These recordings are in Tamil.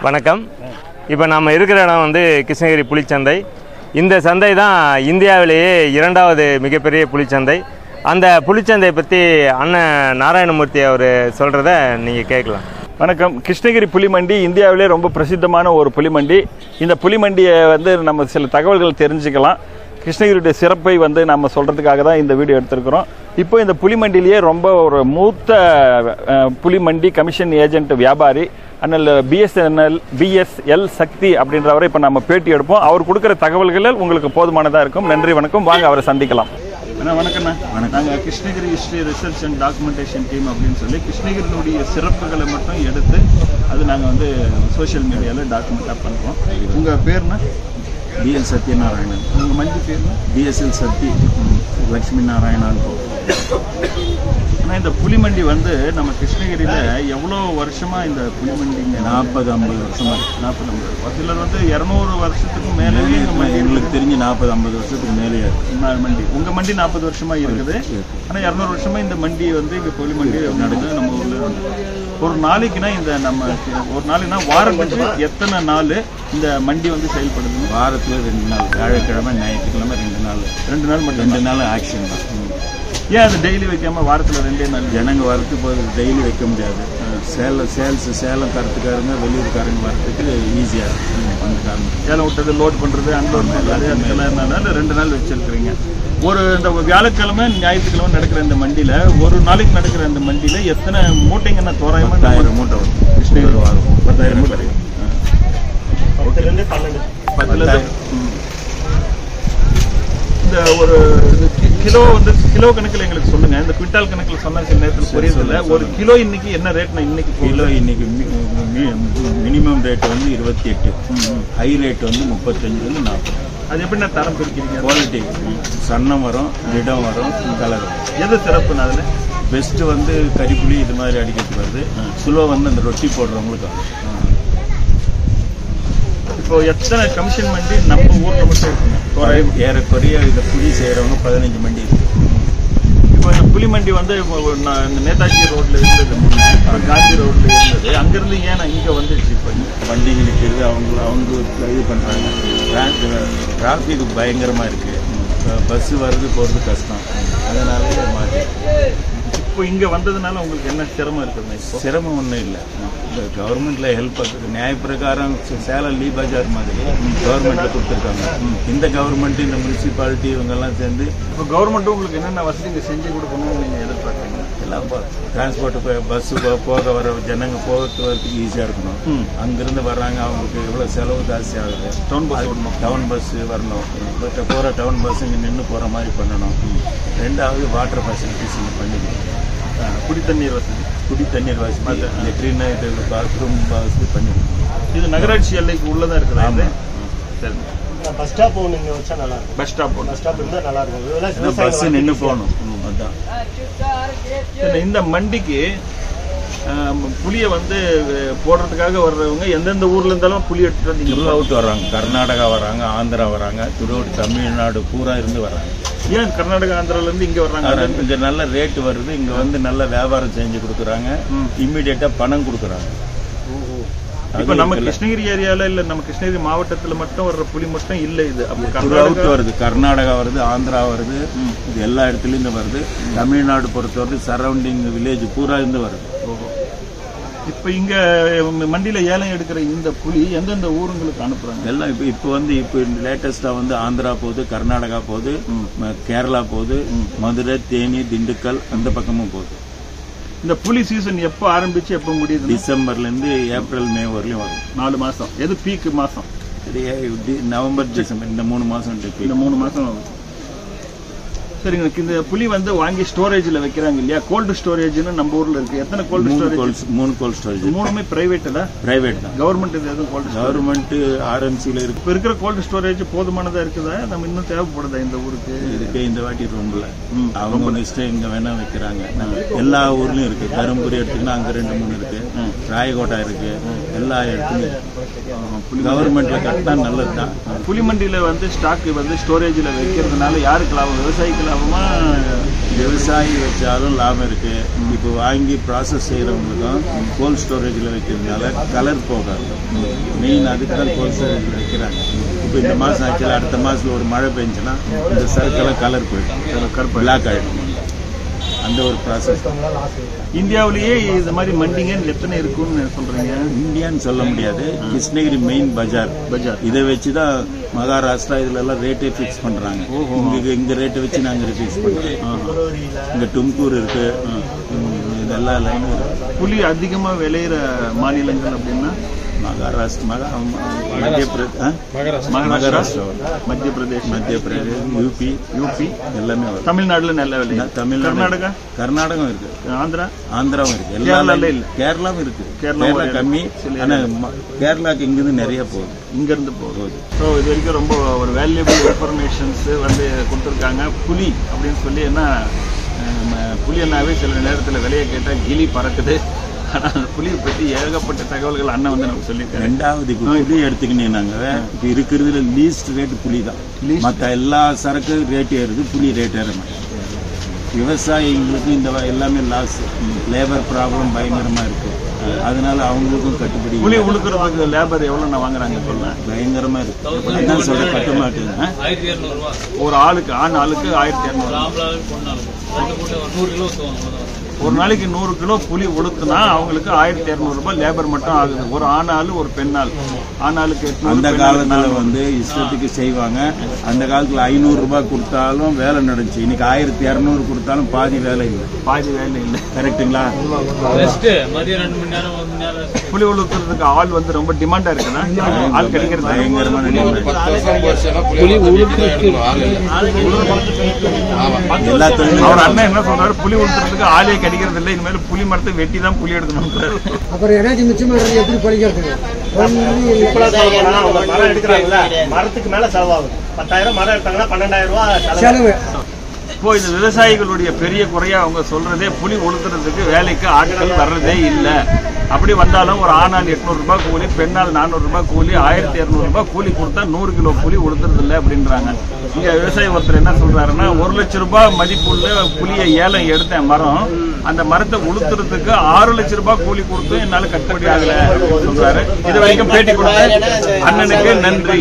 வணக்கம். இப்போ நம்ம இருக்கிற இடம் வந்து கிருஷ்ணகிரி புலிச்சந்தை. இந்த சந்தை தான் இந்தியாவிலேயே இரண்டாவது மிகப்பெரிய புலிச்சந்தை. அந்த புலிச்சந்தை பற்றி அண்ணன் நாராயணமூர்த்தி அவர் சொல்கிறத நீங்கள் கேட்கலாம். வணக்கம். கிருஷ்ணகிரி புலிமண்டி இந்தியாவிலே ரொம்ப பிரசித்தமான ஒரு புலிமண்டி. இந்த புலிமண்டியை வந்து நம்ம சில தகவல்கள் தெரிஞ்சுக்கலாம். கிருஷ்ணகிரியுடைய சிறப்பை வந்து நம்ம சொல்கிறதுக்காக தான் இந்த வீடியோ எடுத்திருக்கிறோம். இப்போ இந்த புலிமண்டிலேயே ரொம்ப ஒரு மூத்த புலிமண்டி கமிஷன் ஏஜென்ட் வியாபாரி அண்ணல் பிஎஸ்எல் சக்தி அப்படின்றவரை இப்போ நம்ம பேட்டி எடுப்போம். அவர் கொடுக்குற தகவல்கள் உங்களுக்கு போதுமானதாக இருக்கும். நன்றி, வணக்கம். வாங்க அவரை சந்திக்கலாம். வணக்கம்ண்ணா. நாங்கள் Krishnagiri history research and documentation team அப்படின்னு சொல்லி கிருஷ்ணகிரியினுடைய சிறப்புகளை மட்டும் எடுத்து அது நாங்கள் வந்து சோஷியல் மீடியாவில் டாக்குமெண்ட்டாக பண்ணுறோம். உங்கள் பேர்னா? பிஎல் சத்யநாராயணன். உங்கள் மஞ்சள் பேர்னா? பிஎஸ்எல் சக்தி லக்ஷ்மி நாராயணன். ஆனால் இந்த புலிமண்டி வந்து நம்ம கிருஷ்ணகிரியில் எவ்வளோ வருஷமாக இந்த புலிமண்டிங்க? 40-50 வருஷமாக. 40-50. சிலர் வந்து 200 வருஷத்துக்கு மேலேயே எங்களுக்கு தெரிஞ்சு 40-50 வருஷத்துக்கு மேலேயே மண்டி. உங்கள் மண்டி 40 வருஷமாக இருக்குது. ஆனால் 200 வருஷமாக இந்த மண்டி வந்து இங்கே புலிமண்டி நடக்குது நம்ம ஊரில். ஒரு நாளைக்குன்னா இந்த நம்ம ஒரு நாளைக்குன்னா வாரத்துக்கு எத்தனை நாள் இந்த மண்டி வந்து செயல்படுது? வாரத்தில் 2 நாள், வியாழக்கிழமை ஞாயிற்றுக்கிழமை 2 நாள். 2 நாள் மட்டும். 2 நாள் ஆக்ஷன் தான். ஏன் அது டெய்லி வைக்காம வாரத்தில் 2 நாள்? ஜனங்க வரத்துக்கு போது டெய்லி வைக்க முடியாது. சேலம் கருத்துக்காரங்க வெளியூர்காரங்க வரத்துக்கு ஈஸியாக இருக்கும். அந்த காரணம் சேலம் விட்டது லோட் பண்ணுறது அன்லோட் பண்ணுறது அதுக்கெல்லாம் 2 நாள் வச்சிருக்கிறீங்க. ஒரு இந்த வியாழக்கிழமை ஞாயிற்றுக்கிழமை நடக்கிற இந்த மண்டியில் ஒரு நாளைக்கு நடக்கிற இந்த மண்டியில் எத்தனை மூட்டைங்கன்னா தோராயமாக? 10,000 மூட்டை வரும். கிருஷ்ணகிரி வாரம் 10,000 மூட்டை. 10,000. இந்த ஒரு கிலோ வந்து கிலோ கணக்கில் எங்களுக்கு சொல்லுங்க. இந்த குவிண்டால் கணக்கில் சொன்னா சில நேரத்தில் புரியுதில்ல. ஒரு கிலோ இன்னைக்கு என்ன ரேட்னா? இன்னைக்கு கிலோ இன்னைக்கு மினிமம் ரேட் வந்து 28, ஹை ரேட் வந்து 35 40. அது எப்படி தரம் பிரிக்கிறீங்க? குவாலிட்டி சன்னம் வரும், திடம் வரும், கலர் வரும். எது சிறப்புன்னு அதில்? பெஸ்ட் வந்து கறிப்புளி இது மாதிரி அடிக்கிறதுக்கு வருது. சுலோ வந்து அந்த ரொட்டி போடுறவங்களுக்கு. இப்போ எத்தனை கமிஷன் மண்டி நம்ம ஊரில் மட்டும் இருக்குங்க? ஏறக்குறைய இந்த புளி செய்கிறவங்க 15 மண்டி இருக்கு. இப்போ இந்த புலிமண்டி வந்து இந்த நேதாஜி ரோட்ல இருந்தது, காந்தி ரோட்ல இருந்தது. அங்கிருந்து ஏன் இங்கே வந்துடுச்சு? இப்போ வண்டிகளுக்கு இது அவங்க இது பண்ணுறாங்க. டிராஃபிக் பயங்கரமாக இருக்குது. பஸ்ஸு வர்றது போகிறது கஷ்டம். அதனாலே மாற்றி இப்போ இங்கே வந்ததுனால உங்களுக்கு என்ன சிரமம் இருக்குதுங்க? இப்போ சிரமம் ஒன்றும் இல்லை. கவர்மெண்ட்ல ஹெல்ப் பண்ணுறது நியாய பிரகாரம் சேலம் லீ பஜார் மாதிரி கவர்மெண்ட்ல கொடுத்துருக்காங்க. இந்த கவர்மெண்ட் இந்த முனிசிபாலிட்டி இவங்கெல்லாம் சேர்ந்து இப்போ கவர்மெண்ட்டும் உங்களுக்கு என்னென்ன வசதி இங்கே செஞ்சு கொடுக்கணும்னு நீங்கள் எதிர்பார்க்குறீங்க? எல்லாம் டிரான்ஸ்போர்ட் பஸ்ஸு போக வர ஜனங்க போகிறதுக்கு ஈஸியாக இருக்கணும். அங்கிருந்து வர்றாங்க, அவங்களுக்கு எவ்வளோ செலவு ஜாஸ்தி ஆகுது. டவுன் பஸ்ஸு வரணும். போகிற டவுன் பஸ் இங்கே நின்று போகிற மாதிரி பண்ணணும். 2வது வாட்டர் ஃபெசிலிட்டிஸ் இங்கே பண்ணிக்கணும். குடித்தண்ணீர் வசதி, லெட்ரின் இது பாத்ரூம் வசதி பண்ணிக்கணும். இது நகராட்சி எல்லைக்கு உள்ளதாக இருக்குது. சரி, பஸ் ஸ்டாப் ஒன்று இங்கே வச்சா நல்லா இருக்கும். பஸ் ஸ்டாப் இருந்தால் நல்லா இருக்கும். பஸ் நின்று போகணும். அதுதான் இந்த மண்டிக்கு புளியை வந்து போடுறதுக்காக வர்றவங்க எந்தெந்த ஊர்ல இருந்தாலும் புளி எடுத்துட்டு வந்து த்ரூஅவுட் வர்றாங்க. கர்நாடகா வராங்க, ஆந்திரா வராங்க, த்ரூஅவுட் தமிழ்நாடு பூரா இருந்து வராங்க. ஏன் கர்நாடகா ஆந்திரால இருந்து இங்க வர்றாங்க? இங்க நல்ல ரேட் வருது. இங்க வந்து நல்ல வியாபாரம் செஞ்சு கொடுக்குறாங்க. இம்மிடியட்டா பணம் கொடுக்குறாங்க. இப்ப நம்ம கிருஷ்ணகிரி ஏரியால இல்ல, நம்ம கிருஷ்ணகிரி மாவட்டத்துல மட்டும் வர்ற புலி மட்டும் இல்ல. இது த்ரூஅவுட் வருது. கர்நாடகா வருது, ஆந்திரா வருது, இது எல்லா இடத்துல இருந்து வருது. தமிழ்நாடு பொறுத்தவரை சரௌண்டிங் வில்லேஜ் பூரா இருந்து வருது. இப்ப இங்க மண்டியில ஏலம் எடுக்கிற இந்த புலி எந்தெந்த ஊருங்களுக்கு அனுப்புறாங்க? எல்லாம் இப்போ வந்து இப்போ லேட்டஸ்டா வந்து ஆந்திரா போகுது, கர்நாடகா போகுது, கேரளா போகுது, மதுரை, தேனி, திண்டுக்கல் அந்த பக்கமும் போகுது. இந்த புலி சீசன் எப்போ ஆரம்பிச்சு எப்போ முடியுது? டிசம்பர்ல இருந்து ஏப்ரல் மே வரலையும் வரும். 4 மாசம். எது பீக் மாசம்? நவம்பர் டிசம்பர் இந்த 3 மாசம். இந்த 3 மாசம். சரிங்க. இந்த புலி வந்து வாங்கி ஸ்டோரேஜ்ல வைக்கிறாங்க இல்லையா? கோல்டு ஸ்டோரேஜ்னு நம்ம ஊர்ல இருக்கு. எத்தனை கோல்டு ஸ்டோரேஜ்? 3 cold storage. 3மே பிரைவேட் தான். பிரைவேட் தான். கவர்மெண்ட் இது எதுவும் கோல்டு? கவர்மெண்ட் ஆர்எம்சில இருக்கு. இப்போ இருக்கிற கோல்டு ஸ்டோரேஜ் போதுமானதா இருக்குதா? நம்ம இன்னும் தேவைப்படுதா இந்த ஊருக்கு? இருக்கு. இந்த வாட்டி ரொம்பல அவங்க லிஸ்ட் இங்க வேணா வைக்கிறாங்க. எல்லா ஊர்லயும் இருக்கு. தருமபுரி எடுத்துக்கினா அங்க 2-3 இருக்கு. ராயகோட்டா இருக்கு. எல்லா இடத்துலயும் கவர்மெண்ட்ல கட்டினா நல்லதுதான். புலிமண்டியில வந்து ஸ்டாக் வந்து ஸ்டோரேஜ்ல வைக்கிறதுனால யாருக்கு லாபம்? விவசாயிக்கு லாபமா விவசாயி வச்சாலும் லாபம் இருக்கு. இப்போ வாங்கி ப்ராசஸ் செய்யறவங்களுக்கும் கோல்ட் ஸ்டோரேஜில் வைக்கிறதுனால கலர் போகாது. மெயின் அதுக்கு தான் கோல்ட் ஸ்டோரேஜில் வைக்கிறாங்க. இப்போ இந்த மாதம் ஆக்சுவலாக அடுத்த மாதத்தில் ஒரு மழை பெஞ்சுன்னா இந்த சரக்கெல்லாம் கலர் போயிடும், பிளாக் ஆகிடும். அந்த ஒரு ப்ராசஸ். இந்தியாவிலேயே இந்த மாதிரி மண்டிங்க எத்தனை இருக்குன்னு சொல்றீங்க? இந்தியான்னு சொல்ல முடியாது. கிருஷ்ணகிரி மெயின் பஜார் இதை வச்சு தான் மகாராஷ்டிரா இதுல எல்லாம் ரேட்டே ஃபிக்ஸ் பண்றாங்க. இங்க ரேட்டை வச்சு நாங்க ஃபிக்ஸ் பண்றோம். இங்க டும்கூர் இருக்கு, இதெல்லாம் லைன் இருக்கு. புலி அதிகமா விளையிற மாநிலங்கள் அப்படின்னா மகாராஷ்டிரா, மத்திய பிரதேஷ், யூபி எல்லாமே வரும். தமிழ்நாடுல நல்ல விலை. தமிழ்நாடு, கர்நாடகம் இருக்கு, ஆந்திராவும் இருக்கு, எல்லாமே இல்ல. கேரளாவும் இருக்கு. கேரளா கம்மி, ஆனா கேரளாக்கு இங்கிருந்து நிறைய போகுது, இங்க இருந்து போகுது. ஸோ இது வரைக்கும் ரொம்ப ஒரு வேல்யூபிள் இன்ஃபர்மேஷன்ஸ் வந்து கொடுத்துருக்காங்க. புலி அப்படின்னு சொல்லி என்ன, புலி என்னாவே சில நேரத்தில் விலையை கேட்டால் கிளி பறக்குது. ஆனால் அந்த புலியை பற்றி ஏகப்பட்ட தகவல்கள் அண்ணன் வந்து நமக்கு சொல்லியிருக்காங்க. ரெண்டாவது புலி எடுத்துக்கினீங்கன்னாங்க, இப்போ இருக்கிறதுல லீஸ்ட் ரேட்டு புலி தான். மற்ற எல்லா சரக்கு ரேட் ஏறுது, புலி ரேட் ஏற மாட்டேங்குது. விவசாயிங்களுக்கு இந்த எல்லாமே லாஸ், லேபர் ப்ராப்ளம் பயங்கரமாக இருக்கு. அதனால அவங்களுக்கும் கட்டுப்படி. புலி உழுக்கிறதுக்கு லேபர் எவ்வளோ நான் வாங்குறாங்க சொல்றேன், பயங்கரமா இருக்கு. என்ன சொல்ற, கட்ட மாட்டேங்க. ஒரு ஆளுக்கு, ஆண் ஆளுக்கு 1200. ஒரு நாளைக்கு 100 கிலோ புலி உழுத்துனா அவங்களுக்கு 1200 ரூபாய் லேபர் மட்டும் ஆகுது. ஒரு ஆணாள் ஒரு பெண்ணாள். ஆணாளுக்கு அந்த காலத்துல வந்து இஷ்டத்துக்கு செய்வாங்க. அந்த காலத்துல 500 ரூபாய் கொடுத்தாலும் வேலை நடந்துச்சு. இன்னைக்கு 1200 கொடுத்தாலும் பாதி வேலை இல்லை. கரெக்டுங்களா? புலி உழுத்துறதுக்கு ஆள் வந்து ரொம்ப டிமாண்டா இருக்குன்னா ஆள் கிடைக்கிறது பயங்கரமான அவர் அண்ணன் என்ன சொல்றாரு, புலி உழுத்துறதுக்கு ஆளே கிடைக்கிறது இல்லை, இனிமேல் புலி மரத்தை வெட்டி தான் புலி எடுக்கணும். அப்புறம் எனர்ஜி மிச்சம் எப்படி படிக்கிறது? மரம் எடுக்கிறாங்கல்ல, மரத்துக்கு மேல செலவாகும். 10,000 மரம் எடுத்தாங்கன்னா 12,000 ரூபாய் செலவு. இப்போ இந்த விவசாயிகளுடைய பெரிய குறையா அவங்க சொல்றதே, புலி உழுத்துறதுக்கு வேலைக்கு ஆட்கள் வர்றதே இல்லை. அப்படி வந்தாலும் ஒரு ஆணால் 800 ரூபாய் கூலி, பெண்ணால் 400 ரூபாய் கூலி, 1200 ரூபாய் கூலி கொடுத்தா 100 கிலோ புலி உழுத்துறது இல்லை அப்படின்றாங்க. இங்க விவசாயி ஒருத்தர் என்ன சொல்றாருன்னா, 1 லட்சம் ரூபாய் மதிப்புள்ள புலியை ஏலம் எடுத்தேன் மரம், அந்த மரத்தை உழுத்துறதுக்கு 6 லட்சம் ரூபாய் கூலி கொடுத்து என்னால கட்டுப்படி ஆகல அப்படின்னு சொல்றாரு. இது வரைக்கும் பேட்டி கொடுத்த அண்ணனுக்கு நன்றி.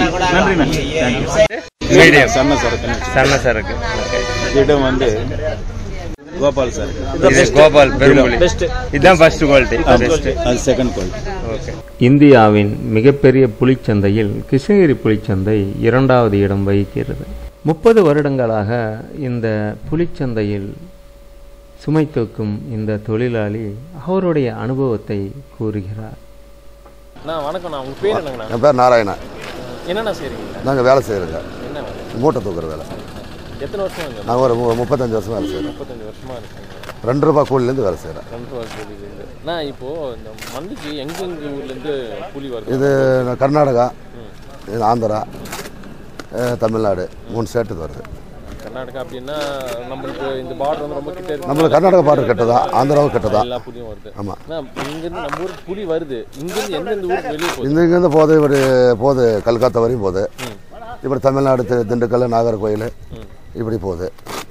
மீடியம் சன்ன சரக்கு இடம் வந்து கோபால் சார். கோபால் பெரும்புலி. இதுதான் ஃபர்ஸ்ட் குவாலிட்டி, அது செகண்ட் குவாலிட்டி. ஓகே. இந்தியாவின் மிகப்பெரிய புலிச்சந்தையில் கிருஷ்ணகிரி புலிச்சந்தை 2வது இடம் வகிக்கிறது. 30 வருடங்களாக இந்த புலிச்சந்தையில் சுமை தூக்கும் இந்த தொழிலாளி அவருடைய அனுபவத்தை கூறுகிறார். வணக்கம், உங்க பேர் என்னங்கண்ணா? என் பேர் நாராயணா. என்னண்ணா செய்றீங்க? நாங்கள் வேலை செய்கிறோங்க, என்ன மூட்டை தூக்குற வேலை. எத்தனை வருஷம்? நாங்கள் ஒரு 35 வருஷமாக வேலை செய்கிறோம். 35 வருஷமா இருக்கீங்க. 2 ரூபாய் கூலிலேருந்து வேலை செய்கிறேன். 2 ரூபாய் கூலிலேருந்து. நான் இப்போ இந்த மண்டிக்கு எங்கெங்க ஊர்லேருந்து புலி வருது? இது கர்நாடகா, ஆந்திரா, தமிழ்நாடு 3 ஸ்டேட்டு வருது. கர்நாடகா அப்படின்னா நம்மளுக்கு இந்த பார்டர் வந்து ரொம்ப கிட்ட இருக்கு. நம்மளுக்கு கர்நாடகா பார்டர் கிட்டதா, ஆந்திராவும் கிட்டதா. எல்லா புலியும் வருது. ஆமாம். இங்கேருந்து நம்ம ஊருக்கு புலி வருது. இங்கேருந்து எந்தெந்த ஊருக்கு வெளியே போகுது? இங்கேருந்து போகுது கல்கத்தா வரையும் போகுது. இப்படி தமிழ்நாடு திண்டுக்கல், நாகர்கோயில் இப்படி போகுது.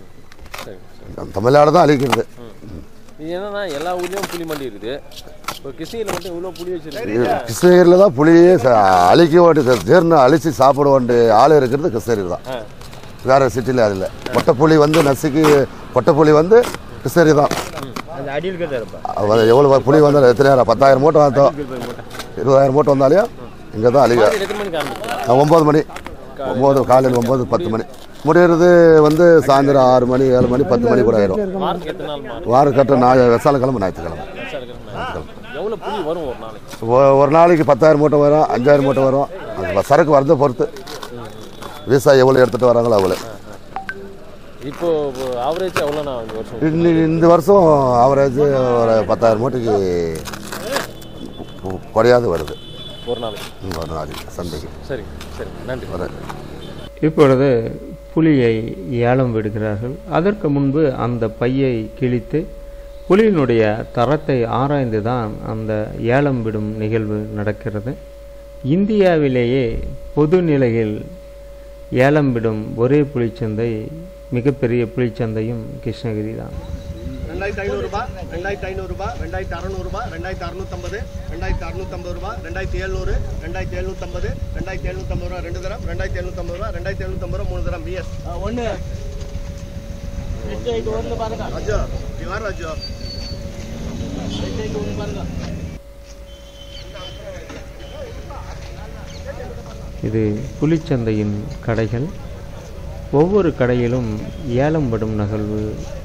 தமிழ்நாடு தான் அழிக்கிறது. இது என்னன்னா எல்லா ஊர்லேயும் புலி மண்டி இருக்குது. இப்போ கிருஷ்ணகிரியில் மட்டும் இவ்வளோ புலி வச்சிருக்கு. கிருஷ்ணகிரியில் தான் புளியே அழிக்க வேண்டிய ஜீர்ணம் அழித்து சாப்பிட வேண்டிய ஆள் இருக்கிறது கிருஷ்ணகிரி தான். வேறு சிட்டியில் அது இல்லை. கொட்டைப்புளி வந்து நசுக்கி கொட்டைப்புளி வந்து கிருஷ்ணகிரி தான். எவ்வளோ புளி வந்தாலும் எத்தனை 10,000 மூட்டை வந்தோம், 20,000 மூட்டை வந்தாலையும் இங்கே தான் அழிக்க. 9 மணி, 9 காலையில் 9 10 மணி முடிகிறது வந்து சாயந்தரம் 6 மணி 7 மணி 10 மணி கூட ஆயிடும். வாரம் கட்ட வெசாலக்கிழமை ஞாயிற்றுக்கிழமை. ஒரு நாளைக்கு 10,000 மூட்டை வரும், 5,000 மூட்டை வரும். அது சரக்கு வரதை பொறுத்து விவசாயி எவ்வளோ எடுத்துகிட்டு வராங்களோ அவ்வளோ. இப்போ ஆவரேஜ் எவ்வளோண்ணா இந்த வருஷம் ஆவரேஜ் ஒரு 10,000 மூட்டைக்கு குறையாது வருது ஒரு நாளைக்கு சந்தைக்கு. சரி சரி, நன்றி. இப்பொழுது புலியை ஏலம் விடுகிறார்கள். அதற்கு முன்பு அந்த பையை கிழித்து புலியினுடைய தரத்தை ஆராய்ந்து தான் அந்த ஏலம் விடும் நிகழ்வு நடக்கிறது. இந்தியாவிலேயே பொது நிலையில் ஏலம் விடும் ஒரே புலிச்சந்தை மிகப்பெரிய புலிச்சந்தையும் கிருஷ்ணகிரி தான். 2500 ரூபாய், 2500 ரூபாய், 2600 ரூபாய், 2650, 2650 ரூபாய், 2700, 2750, 2750 ரூபாய் 2 தரம், 2750 ரூபாய், 2750 ரூபாய் 3 தரம் பிஎஸ். ஒன்று பாருங்க ராஜா, யார் ராஜா? பாருங்க. இது புலிச்சந்தையின் கடைகள். ஒவ்வொரு கடையிலும் ஏலம் விடும் நகர்வு.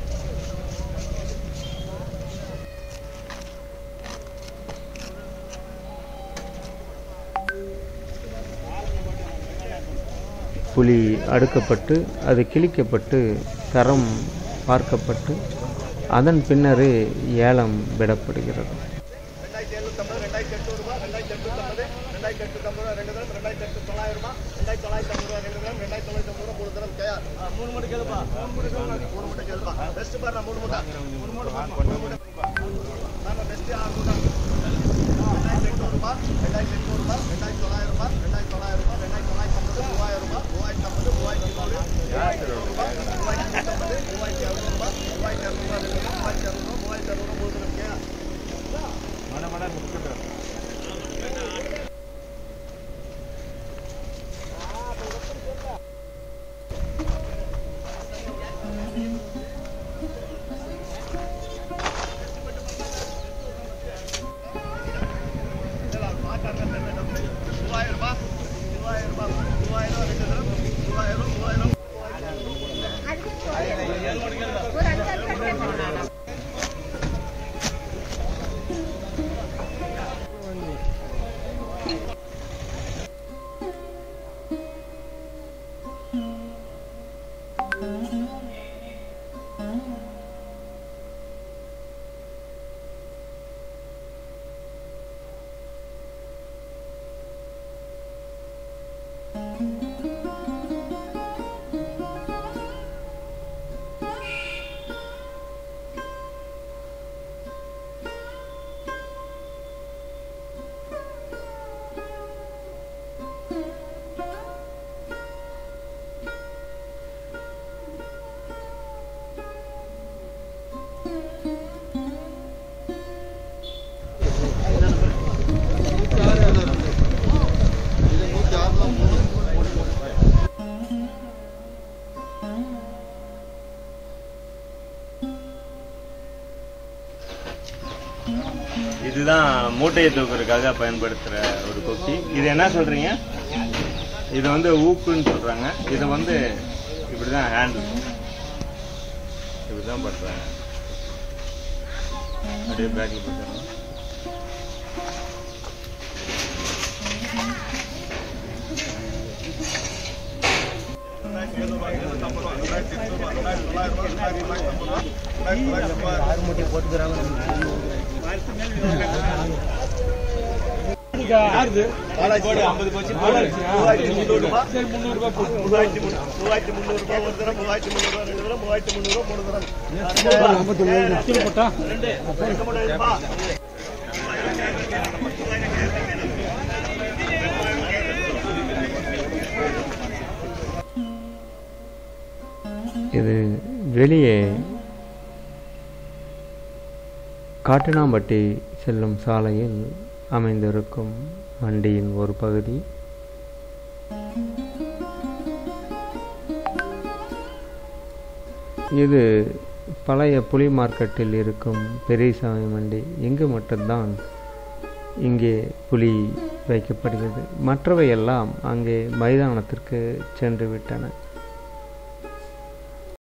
புலி அடுக்கப்பட்டு அது கிழிக்கப்பட்டு தரம் பார்க்கப்பட்டு அதன் பின்னரே ஏலம் விடப்படுகிறது. 2750, 2800 ரூபாய், 2850, 2850 ரூபாய் 2 தரம், 2900 ரூபாய், 2950 ரூபாய் 2 தரம், 2950 ரூபாய் 3 தரம் கேஆர். 3 மூட்டை கேளுப்பா, 3 மூட்டை கேளுப்பா. பெஸ்ட் பாருங்க 3 மூட்டை. 3 மூட்டை. நான் பெஸ்ட் 6 மூட்டை. 2800 ரூபாய், 2800 ரூபாய், 2900 ரூபாய், 2900 ரூபாய், 2950, 3000 ரூபாய், 3050, 3200, 3200 ரூபாய், 3250, 3200 ரூபாய், 3200 ரூபாய் 2 தரம், 3200 ரூபாய், 3200 ரூபாய் 3 தரம் கேஆர். இதுதான் மூட்டையை தூக்குறதுக்காக பயன்படுத்துகிற ஒரு கொக்கி. இது என்ன சொல்கிறீங்க? இது வந்து ஊக்குன்னு சொல்கிறாங்க. இதை வந்து இப்படி தான் ஹேண்டில் இப்படி தான் பண்ணுறாங்க. அப்படியே பேக்கில் போட்டுருங்க. இது வெளியே காட்டுனாம்பட்டி செல்லும் சாலையில் அமைந்திருக்கும் மண்டியின் ஒரு பகுதி. இது பழைய புலி மார்க்கெட்டில் இருக்கும் பெரியசாமி மண்டி. இங்கு மட்டும்தான் இங்கே புலி வைக்கப்படுகிறது. மற்றவையெல்லாம் அங்கே மைதானத்திற்கு சென்று விட்டன.